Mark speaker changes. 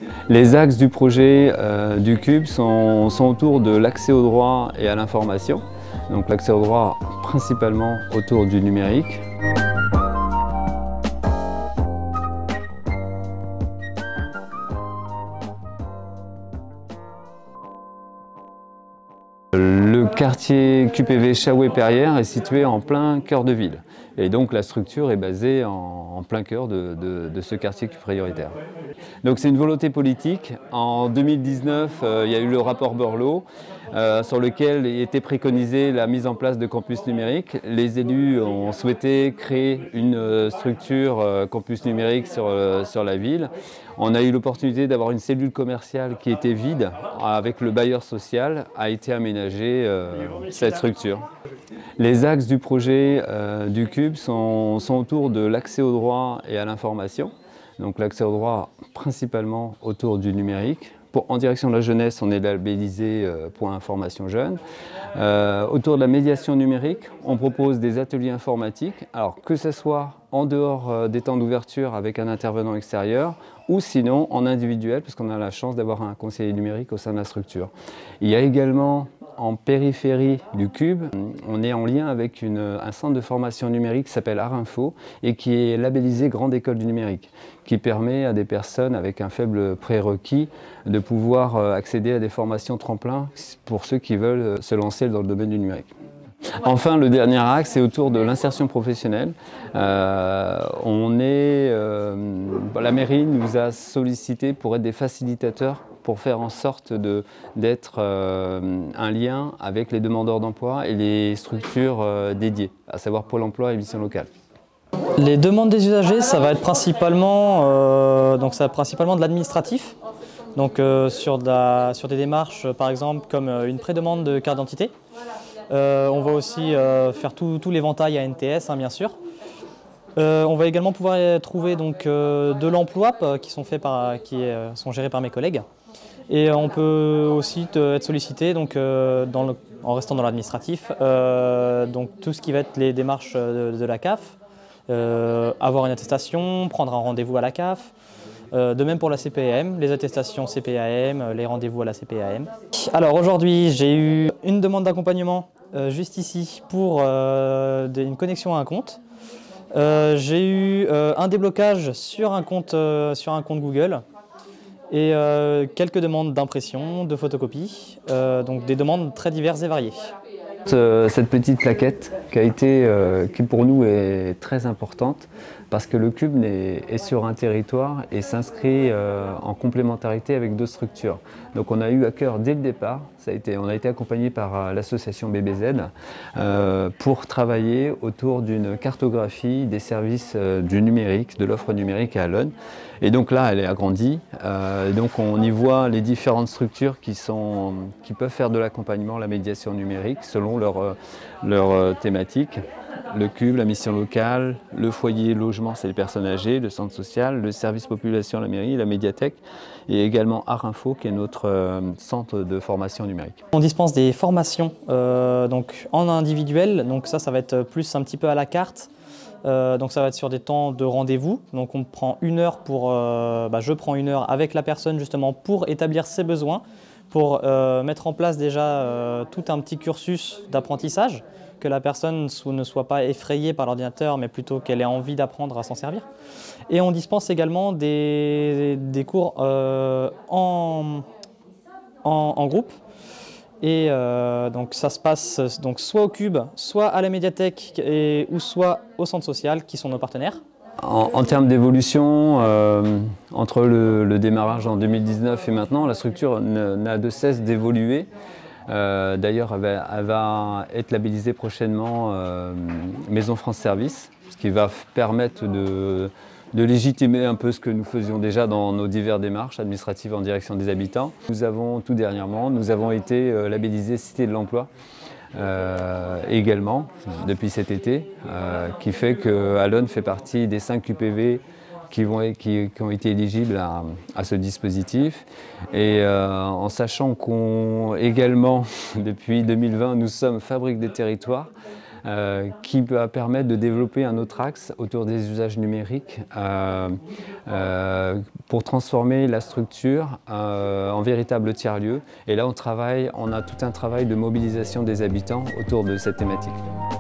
Speaker 1: Les axes du projet du Cube sont autour de l'accès au droit et à l'information. Donc l'accès au droit principalement autour du numérique. Le quartier QPV Chaoué-Perrières est situé en plein cœur de ville. Et donc la structure est basée en plein cœur de ce quartier prioritaire. Donc c'est une volonté politique. En 2019, il y a eu le rapport Borloo sur lequel était préconisée la mise en place de campus numériques. Les élus ont souhaité créer une structure campus numérique sur la ville. On a eu l'opportunité d'avoir une cellule commerciale qui était vide. Avec le bailleur social a été aménagée cette structure. Les axes du projet du Cube sont autour de l'accès au droit et à l'information. Donc l'accès au droit principalement autour du numérique. En direction de la jeunesse, on est labellisé Point Information Jeune. Autour de la médiation numérique, on propose des ateliers informatiques, alors que ce soit en dehors des temps d'ouverture avec un intervenant extérieur ou sinon en individuel, parce qu'on a la chance d'avoir un conseiller numérique au sein de la structure. Il y a également en périphérie du Cube, on est en lien avec un centre de formation numérique qui s'appelle Arinfo et qui est labellisé Grande École du Numérique, qui permet à des personnes avec un faible prérequis de pouvoir accéder à des formations tremplins pour ceux qui veulent se lancer dans le domaine du numérique. Enfin, le dernier axe est autour de l'insertion professionnelle. La mairie nous a sollicité pour être des facilitateurs, pour faire en sorte d'être un lien avec les demandeurs d'emploi et les structures dédiées, à savoir Pôle emploi et Mission locale.
Speaker 2: Les demandes des usagers, ça va être principalement de l'administratif. Donc sur des démarches, par exemple, comme une pré-demande de carte d'identité. On va aussi faire tout l'éventail à NTS, bien sûr. On va également pouvoir trouver de l'emploi qui sont gérés par mes collègues. Et on peut aussi être sollicité en restant dans l'administratif, tout ce qui va être les démarches de la CAF, avoir une attestation, prendre un rendez-vous à la CAF. De même pour la CPAM, les attestations CPAM, les rendez-vous à la CPAM. Alors aujourd'hui, j'ai eu une demande d'accompagnement juste ici pour une connexion à un compte. J'ai eu un déblocage sur un compte Google et quelques demandes d'impression, de photocopie, donc des demandes très diverses et variées.
Speaker 1: Cette petite plaquette qui pour nous est très importante parce que le Cube est sur un territoire et s'inscrit en complémentarité avec d'autres structures. Donc on a eu à cœur dès le départ, on a été accompagné par l'association BBZ pour travailler autour d'une cartographie des services du numérique, de l'offre numérique à Allonnes. Et donc là, elle est agrandie. Donc on y voit les différentes structures qui peuvent faire de l'accompagnement, la médiation numérique, selon leur thématique. Le Cube, la mission locale, le foyer logement, c'est les personnes âgées, le centre social, le service population, la mairie, la médiathèque et également Arinfo qui est notre centre de formation numérique.
Speaker 2: On dispense des formations en individuel, donc ça va être plus un petit peu à la carte. Donc ça va être sur des temps de rendez-vous, donc on prend une heure je prends une heure avec la personne justement pour établir ses besoins, pour mettre en place déjà tout un petit cursus d'apprentissage, que la personne ne soit pas effrayée par l'ordinateur, mais plutôt qu'elle ait envie d'apprendre à s'en servir. Et on dispense également des cours en groupe. Et donc ça se passe soit au Cube, soit à la médiathèque ou soit au centre social qui sont nos partenaires.
Speaker 1: En termes d'évolution, entre le démarrage en 2019 et maintenant, la structure n'a de cesse d'évoluer. D'ailleurs, elle va être labellisée prochainement Maison France Service, ce qui va permettre de légitimer un peu ce que nous faisions déjà dans nos diverses démarches administratives en direction des habitants. Tout dernièrement, nous avons été labellisés Cité de l'Emploi également depuis cet été, qui fait que Allonnes fait partie des 5 QPV qui ont été éligibles à ce dispositif. Et en sachant qu'également, depuis 2020, nous sommes Fabrique des territoires, qui va permettre de développer un autre axe autour des usages numériques pour transformer la structure en véritable tiers-lieu. Et là, on a tout un travail de mobilisation des habitants autour de cette thématique.